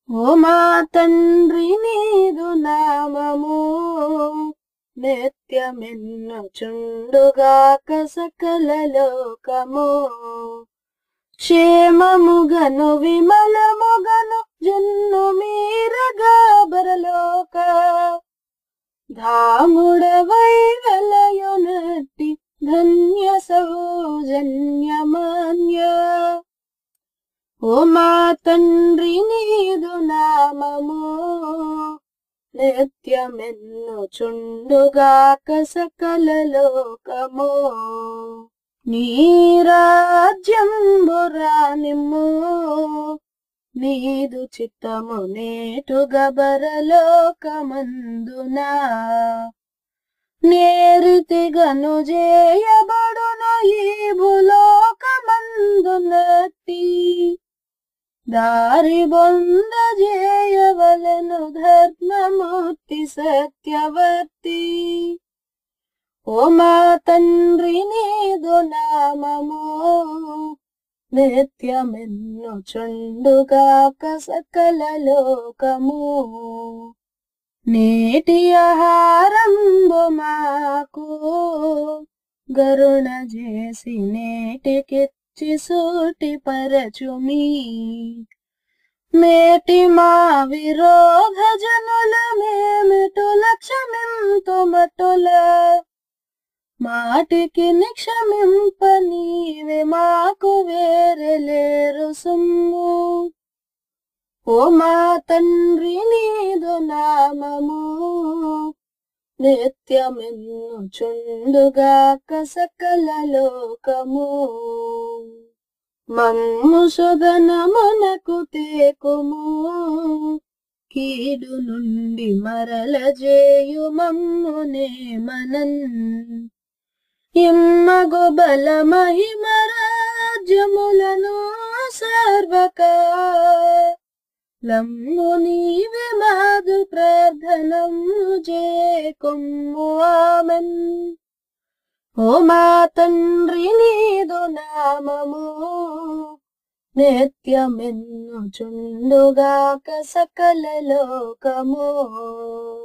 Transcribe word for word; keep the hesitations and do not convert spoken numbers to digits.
ఓ మా తండ్రి నీదు నామము నిత్యమెన్నుచుండుగాక సకల లోకము. క్షేమముగను విమలముగను జన్ను మీరగా బరలోక ధాముడవై వెలయునట్టి ధన్య సౌజన్యమాన్య. ఓ మా తండ్రి నీదు నామము నిత్యమెన్నుచుండుగాక సకల లోకము. నీ రాజ్యంబు రానిమ్ము నీదు చిత్తము నేటుగా బరలోకమందునా. నేరితిగను చేయబడును ఈ భూలోకమందునట్టి దారి బొంద చేయవలెను ధర్మమూర్తి సత్యవర్తి. ఓ మా తండ్రి నీదు నామము నిత్యమెన్నుచుండుగాక సకల లోకము. నేటి ఆహారంబు మాకు గరుణ చేసి నేటికిచ్చి సూటి పరచుమి. మేటి మా విరోధ జనుల మేమిటు లక్ష్యమింతుమటుల మాటికి నిక్షమింప నీవే మాకు వేరే లేరు సుమ్ము. ఓ మా తండ్రి నీదు నామము నిత్యమెన్నుచుండుగాక సకల లోకము. మమ్ము శోధనమునకు తేకుము కీడు నుండి మరల జేయు మమ్మునే మనన్. ఇమ్మగు బల మహిమ రాజ్యములను సర్వకాలము నీవే మాదు ప్రార్థనము చేకుము ఆమెన్. ఓ మా తండ్రి నీదు నామము నిత్యమెన్నుచుండుగాక సకల లోకము.